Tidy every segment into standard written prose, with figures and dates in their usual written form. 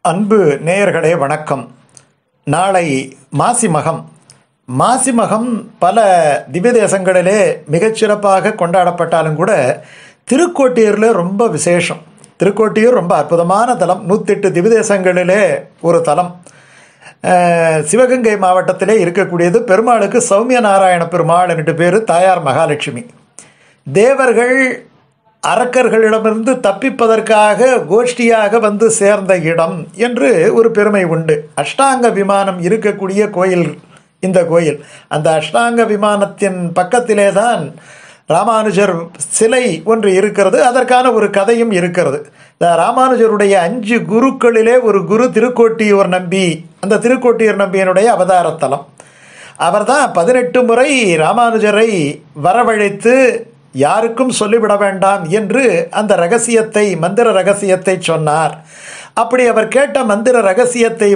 அன்பு நேயர்களே வணக்கம். நாளை மாசிமகம். மாசிமகம் பல திவ்ய தேசங்களிலே மிகச்சிறப்பாக கொண்டாடப்பட்டாலும் கூட திருக்கோட்டியூரில் ரொம்ப விசேஷம். திருக்கோட்டியூர் ரொம்ப அற்புதமான தலம். 108 திவ்ய தேசங்களிலே ஒரு தலம். சிவகங்கை மாவட்டத்திலே இருக்கக்கூடியது. பெருமாளுக்கு சௌமிய நாராயண பெருமாள் என்று பேர். தாயார் மகாலட்சுமி. தேவர்கள் அரக்கர்களிடமிருந்து தப்பிப்பதற்காக கோஷ்டியாக வந்து சேர்ந்த இடம் என்று ஒரு பெருமை உண்டு. அஷ்டாங்க விமானம் இருக்கக்கூடிய கோயில் இந்த கோயில். அந்த அஷ்டாங்க விமானத்தின் பக்கத்திலே தான் ராமானுஜர் சிலை ஒன்று இருக்கிறது. அதற்கான ஒரு கதையும் இருக்கிறது. இந்த ராமானுஜருடைய 5 குருக்களிலே ஒரு குரு திருக்கோட்டியூர் நம்பி. அந்த திருக்கோட்டியூர் நம்பியினுடைய அவதாரத்தலம். அவர்தான் 18 முறை ராமானுஜரை வரவழைத்து யாருக்கும் சொல்லிவிட வேண்டாம் என்று அந்த ரகசியத்தை, மந்திர ரகசியத்தை சொன்னார். அப்படி அவர் கேட்ட மந்திர ரகசியத்தை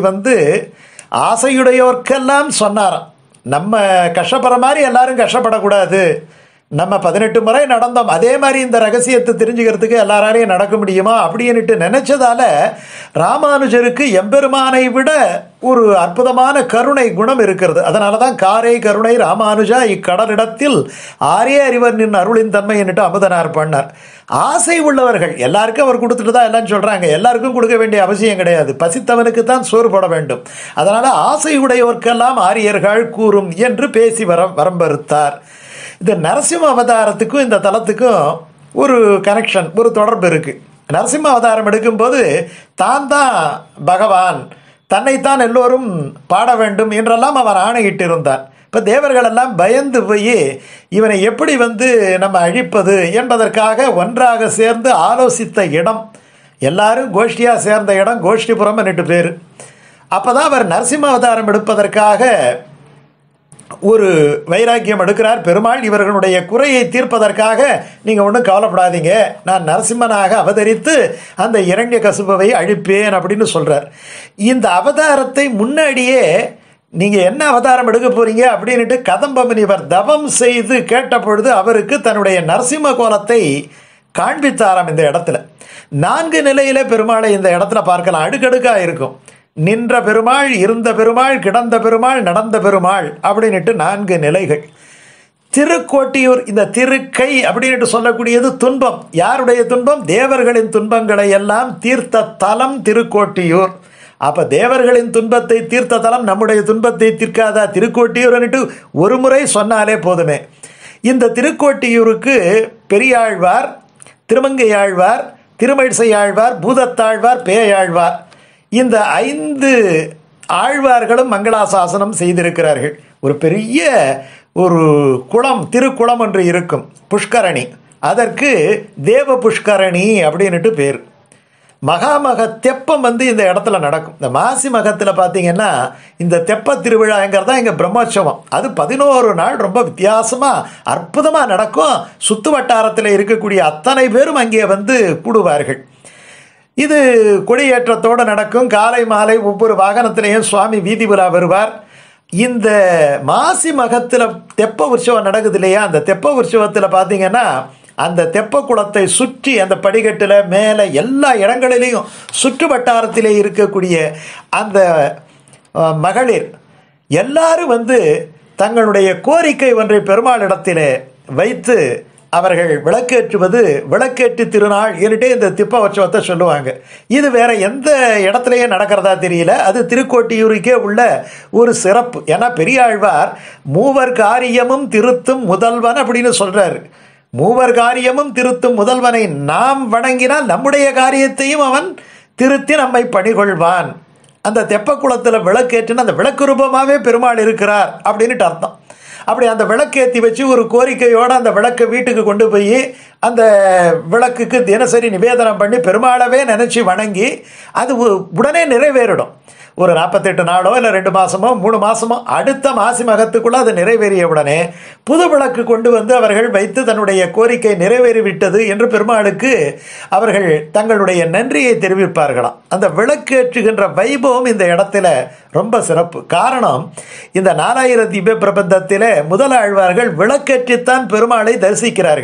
ஆசையுடையோர்க்கெல்லாம் சொன்னாராம். நம்ம கஷ்டப்படுற மாதிரி எல்லாரும் கஷ்டப்படக்கூடாது. நம்ம 18 முறை நடந்தோம், அதே மாதிரி இந்த ரகசியத்தை தெரிஞ்சுக்கிறதுக்கு எல்லாராலையும் நடக்க முடியுமா அப்படின்ட்டு நினைச்சதால ராமானுஜருக்கு எம்பெருமானை விட ஒரு அற்புதமான கருணை குணம் இருக்கிறது. அதனால தான் காரை கருணை ராமானுஜா இக்கடலிடத்தில் ஆரே அறிவர் நின் அருளின் தன்மை என்னட்டு அமுதனார் பண்ணார். ஆசை உள்ளவர்கள் எல்லாருக்கும் அவர் கொடுத்துட்டு தான் எல்லாம் சொல்கிறாங்க. எல்லாருக்கும் கொடுக்க வேண்டிய அவசியம் கிடையாது. பசித்தவனுக்கு தான் சோறு போட வேண்டும். அதனால் ஆசை உடையவர்க்கெல்லாம் ஆரியர்கள் கூறும் என்று பேசி வரம்பறுத்தார். இந்த நரசிம்ம அவதாரத்துக்கும் இந்த தலத்துக்கும் ஒரு கனெக்ஷன், ஒரு தொடர்பு இருக்குது. நரசிம்ம அவதாரம் எடுக்கும்போது தான் பகவான், தன்னைத்தான் எல்லோரும் பாட வேண்டும் என்றெல்லாம் அவர் ஆணையிட்டு இருந்தார். இப்போ தேவர்களெல்லாம் பயந்து போய் இவனை எப்படி நம்ம அழிப்பது என்பதற்காக ஒன்றாக சேர்ந்து ஆலோசித்த இடம், எல்லாரும் கோஷ்டியாக சேர்ந்த இடம் கோஷ்டிபுரம் என்று பேர். அப்போ தான் அவர் நரசிம்ம அவதாரம் எடுப்பதற்காக ஒரு வைராக்கியம் எடுக்கிறார் பெருமாள். இவர்களுடைய குறையை தீர்ப்பதற்காக நீங்கள் ஒன்றும் கவலைப்படாதீங்க, நான் நரசிம்மனாக அவதரித்து அந்த இரண்யகசிபுவை அழிப்பேன் அப்படின்னு சொல்கிறார். இந்த அவதாரத்தை முன்னாடியே நீங்கள் என்ன அவதாரம் எடுக்க போறீங்க அப்படின்ட்டு கதம்ப முனிவர் தவம் செய்து கேட்ட பொழுது அவருக்கு தன்னுடைய நரசிம்ம கோலத்தை காண்பித்தாராம். இந்த இடத்துல 4 நிலையில பெருமாளை இந்த இடத்துல பார்க்கலாம். அடுக்கடுக்காக இருக்கும். நின்ற பெருமாள், இருந்த பெருமாள், கிடந்த பெருமாள், நடந்த பெருமாள் அப்படின்ட்டு 4 நிலைகள். திருக்கோட்டியூர், இந்த திருக்கை அப்படின்ட்டு சொல்லக்கூடியது துன்பம். யாருடைய துன்பம்? தேவர்களின் துன்பங்களை எல்லாம் தீர்த்த தலம் திருக்கோட்டியூர். அப்போ தேவர்களின் துன்பத்தை தீர்த்த தலம் நம்முடைய துன்பத்தை தீர்க்காதா திருக்கோட்டியூர்னுட்டு ஒரு முறை சொன்னாலே போதுமே. இந்த திருக்கோட்டியூருக்கு பெரியாழ்வார், திருமங்கையாழ்வார், திருமழிசையாழ்வார், பூதத்தாழ்வார், பேயாழ்வார், இந்த 5 ஆழ்வார்களும் மங்களாசாசனம் செய்திருக்கிறார்கள். ஒரு பெரிய ஒரு குளம், திருக்குளம் ஒன்று இருக்கும், புஷ்கரணி. அதற்கு தேவ புஷ்கரணி அப்படின்ட்டு பேர். மகாமக தெப்பம் இந்த இடத்துல நடக்கும். இந்த மாசி மகத்தில் பார்த்தீங்கன்னா இந்த தெப்ப திருவிழாங்கிறது தான் இங்கே பிரம்மோற்சவம். அது 11 நாள் ரொம்ப வித்தியாசமாக அற்புதமாக நடக்கும். சுற்று வட்டாரத்தில் இருக்கக்கூடிய அத்தனை பேரும் அங்கே கூடுவார்கள். இது கொடியேற்றத்தோடு நடக்கும். காலை மாலை ஒவ்வொரு வாகனத்திலையும் சுவாமி வீதி உலா வருவார். இந்த மாசி மகத்தில் தெப்ப உற்சவம் நடக்குது இல்லையா? அந்த தெப்ப உற்சவத்தில் பார்த்தீங்கன்னா அந்த தெப்ப குளத்தை சுற்றி அந்த படிக்கட்டில் மேலே எல்லா இடங்களிலையும் சுற்று வட்டாரத்திலே இருக்கக்கூடிய அந்த மகளிர் எல்லாரும் தங்களுடைய கோரிக்கை ஒன்றை பெருமாளிடத்திலே வைத்து அவர்கள் விளக்கேற்றுவது விளக்கேற்று திருநாள் என்றே இந்த தெப்ப உற்சவத்தை சொல்லுவாங்க. இது வேற எந்த இடத்துலையே நடக்கிறதா தெரியல. அது திருக்கோட்டியூருக்கே உள்ள ஒரு சிறப்பு. ஏன்னா பெரியாழ்வார் மூவர் காரியமும் திருத்தும் முதல்வன் அப்படின்னு சொல்றாரு. மூவர் காரியமும் திருத்தும் முதல்வனை நாம் வணங்கினால் நம்முடைய காரியத்தையும் அவன் திருத்தி நம்மை பணிகொள்வான். அந்த தெப்ப குளத்தில் விளக்கேற்றின அந்த விளக்கு ரூபமாகவே பெருமாள் இருக்கிறார் அப்படின்ட்டு அர்த்தம். அப்படி அந்த விளக்கேற்றி வச்சு ஒரு கோரிக்கையோடு அந்த விளக்கை வீட்டுக்கு கொண்டு போய் அந்த விளக்குக்கு தினசரி நிவேதனம் பண்ணி பெருமாளவே நினச்சி வணங்கி அது உடனே நிறைவேறிடும். ஒரு 48 நாளோ இல்லை 2 மாதமோ 3 மாதமோ அடுத்த மாசி மகத்துக்குள்ளே அது நிறைவேறிய உடனே புது விளக்கு கொண்டு அவர்கள் வைத்து தன்னுடைய கோரிக்கை நிறைவேறிவிட்டது என்று பெருமாளுக்கு அவர்கள் தங்களுடைய நன்றியை தெரிவிப்பார்களாம். அந்த விளக்கேற்றுகின்ற வைபவம் இந்த இடத்துல ரொம்ப சிறப்பு. காரணம், இந்த 4000 திவ்ய பிரபந்தத்திலே முதல் ஆழ்வார்கள் விளக்கேற்றித்தான் பெருமாளை தரிசிக்கிறார்கள்.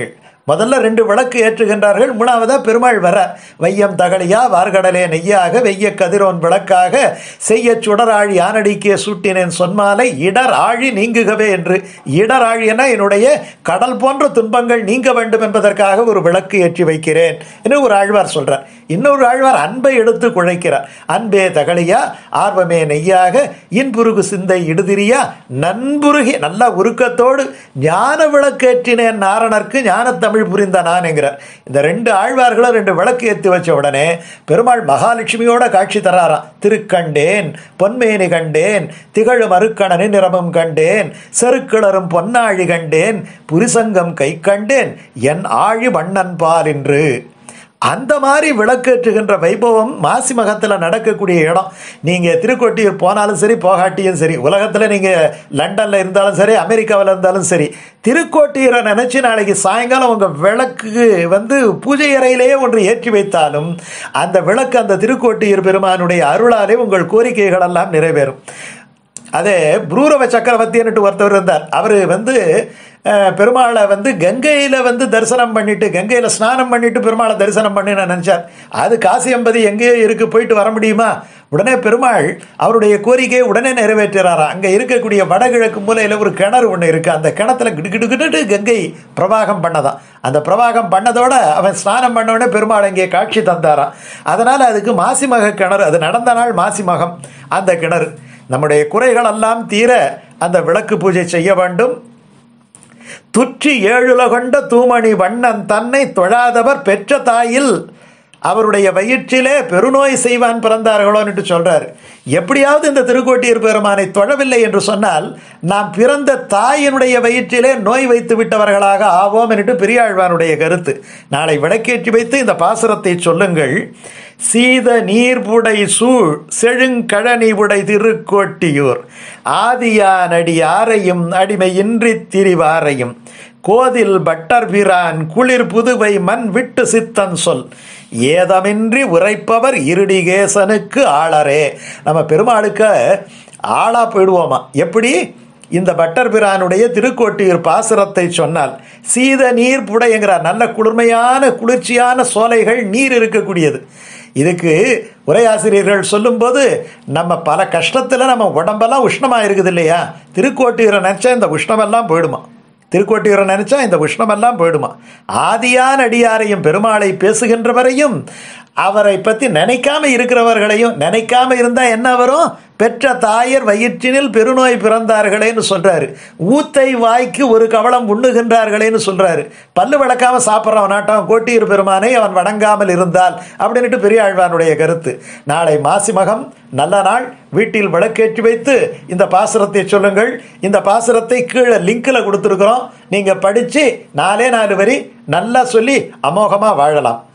முதல்ல 2 விளக்கு ஏற்றுகின்றார்கள். 3வதா பெருமாள் வர வையம் தகழியா வார்கடலே நெய்யாக வெய்ய கதிரோன் விளக்காக செய்ய சுடராழி ஆனடிக்கே சூட்டினேன் சொன்மாலை இடர் ஆழி நீங்குகவே என்று. இடர் ஆழினா என்னுடைய கடல் போன்ற துன்பங்கள் நீங்க வேண்டும் என்பதற்காக ஒரு விளக்கு ஏற்றி வைக்கிறேன் என்று ஒரு ஆழ்வார் சொல்றார். இன்னொரு ஆழ்வார் அன்பை எடுத்து குழைக்கிறார். அன்பே தகழியா ஆர்வமே நெய்யாக இன்புருகு சிந்தை இடுதிரியா நண்புருகி நல்ல உருக்கத்தோடு ஞான விளக்கேற்றினேன் நாரணர்க்கு ஞானத்தமிழ் புரிந்த நான் என்கிறார். இந்த 2 ஆழ்வார்களும் 2 விளக்கு ஏற்றி வச்ச உடனே பெருமாள் மகாலட்சுமியோட காட்சி தராராம். திருக்கண்டேன் பொன்மேனி கண்டேன் திகழு மறுக்கணனின் நிறமும் கண்டேன் செருக்கிளரும் பொன்னாழி கண்டேன் புரிசங்கம் கை கண்டேன் என் ஆழி வண்ணன் பால் என்று. அந்த மாதிரி விளக்கேற்றுகின்ற வைபவம் மாசி மகத்தில் நடக்கக்கூடிய இடம். நீங்கள் திருக்கோட்டியூர் போனாலும் சரி போகாட்டியும் சரி, உலகத்தில் நீங்கள் லண்டனில் இருந்தாலும் சரி அமெரிக்காவில் இருந்தாலும் சரி, திருக்கோட்டியூரை நினச்சி நாளைக்கு சாயங்காலம் உங்கள் விளக்கு பூஜை அறையிலேயே ஒன்று ஏற்றி வைத்தாலும் அந்த விளக்கு அந்த திருக்கோட்டியூர் பெருமானுடைய அருளாலே உங்கள் கோரிக்கைகள் எல்லாம் நிறைவேறும். அதே புரூரவ சக்கரவர்த்தின்னுட்டு ஒருத்தவர் இருந்தார். அவர் பெருமாளை கங்கையில் தரிசனம் பண்ணிட்டு கங்கையில் ஸ்நானம் பண்ணிட்டு பெருமாளை தரிசனம் பண்ணி நான் நினச்சார். அது காசி அம்பதி எங்கேயோ இருக்குது, போயிட்டு வர முடியுமா? உடனே பெருமாள் அவருடைய கோரிக்கையை உடனே நிறைவேற்றுறாராம். அங்கே இருக்கக்கூடிய வடகிழக்கு மூலையில் ஒரு கிணறு ஒன்று இருக்குது. அந்த கிணத்துல கிடுகிட்டு கங்கை பிரவாகம் பண்ணதான். அந்த பிரவாகம் பண்ணதோட அவன் ஸ்நானம் பண்ணவுடனே பெருமாள் அங்கே காட்சி தந்தாராம். அதனால் அதுக்கு மாசிமக கிணறு, அது நடந்த நாள் மாசி மகம். அந்த கிணறு நம்முடைய குறைகள் எல்லாம் தீர அந்த விளக்கு பூஜை செய்ய வேண்டும். துற்றி 7 கொண்ட தூமணி வண்ணன் தன்னை தொழாதவர் பெற்ற தாயில் அவருடைய வயிற்றிலே பெருநோய் செய்வான் பிறந்தார்களோன்னு சொல்றாரு. எப்படியாவது இந்த திருக்கோட்டியூர் பெருமானை தொழவில்லை என்று சொன்னால் நாம் பிறந்த தாயினுடைய வயிற்றிலே நோய் வைத்து விட்டவர்களாக ஆவோம் என்று பெரியாழ்வானுடைய கருத்து. நாளை விளக்கேற்றி வைத்து இந்த பாசுரத்தை சொல்லுங்கள். சீத நீர்புடை சூழ் செழுங்கழனி உடை திருக்கோட்டியூர் ஆதியானடி ஆரையும் அடிமையின்றி திரிவாரையும் கோதில் பட்டர் பிரான் குளிர் புதுவை மண் விட்டு சித்தன் சொல் ஏதமின்றி உரைப்பவர் இருடிகேசனுக்கு ஆளரே. நம்ம பெருமாளுக்கு ஆளா போயிடுவோமா? எப்படி? இந்த பட்டர் பிரானுடைய திருக்கோட்டியூர் பாசுரத்தை சொன்னால் சீத நீர் புடைங்கிறார். நல்ல குளிர்மையான குளிர்ச்சியான சோலைகள் நீர் இருக்கக்கூடியது. இதுக்கு உரையாசிரியர்கள் சொல்லும்போது நம்ம பல கஷ்டத்தில் நம்ம உடம்பெல்லாம் உஷ்ணமாக இருக்குது இல்லையா? திருக்கோட்டியூரை நினச்சா இந்த உஷ்ணமெல்லாம் போயிடுமா? திருக்கோட்டியூரை நினைச்சா இந்த உஷ்ணமெல்லாம் போயிடுமா? ஆதியான் அடியாரையும் பெருமாளை பேசுகின்றவரையும் அவரை பற்றி நினைக்காம இருக்கிறவர்களையும், நினைக்காம இருந்தால் என்ன வரும்? பெற்ற தாயர் வயிற்றினில் பெருநோய் பிறந்தார்களேன்னு சொல்றாரு. ஊத்தை வாய்க்கு ஒரு கவளம் உண்ணுகின்றார்களேன்னு சொல்றாரு. பல்லு வளர்க்காம சாப்பிட்றவன் நாட்டம் கோட்டியூர் பெருமானை அவன் வணங்காமல் இருந்தால் அப்படின்ட்டு பெரியாழ்வானுடைய கருத்து. நாளை மாசி மகம் நல்ல நாள். வீட்டில் விளக்கேற்றி வைத்து இந்த பாசுரத்தை சொல்லுங்கள். இந்த பாசுரத்தை கீழே லிங்கில் கொடுத்துருக்குறோம். நீங்கள் படித்து 4 வரி நல்லா சொல்லி அமோகமாக வாழலாம்.